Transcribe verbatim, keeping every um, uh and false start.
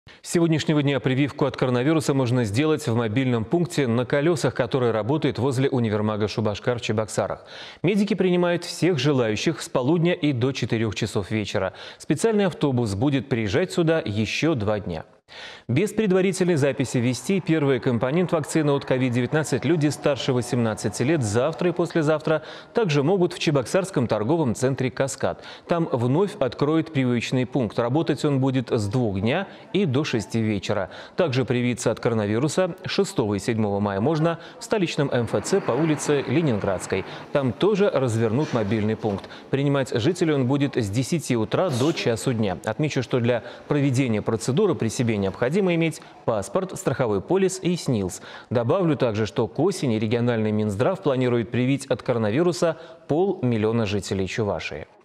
С сегодняшнего дня прививку от коронавируса можно сделать в мобильном пункте на колесах, который работает возле универмага «Шубашкар» в Чебоксарах. Медики принимают всех желающих с полудня и до четырёх часов вечера. Специальный автобус будет приезжать сюда еще два дня. Без предварительной записи ввести первый компонент вакцины от ковид девятнадцать люди старше восемнадцати лет завтра и послезавтра также могут в Чебоксарском торговом центре «Каскад». Там вновь откроют прививочный пункт. Работать он будет с двух дня и до шести вечера. Также привиться от коронавируса шестого и седьмого мая можно в столичном эм эф цэ по улице Ленинградской. Там тоже развернут мобильный пункт. Принимать жителей он будет с десяти утра до часу дня. Отмечу, что для проведения процедуры при себе необходимо иметь паспорт, страховой полис и СНИЛС. Добавлю также, что к осени региональный Минздрав планирует привить от коронавируса полмиллиона жителей Чувашии.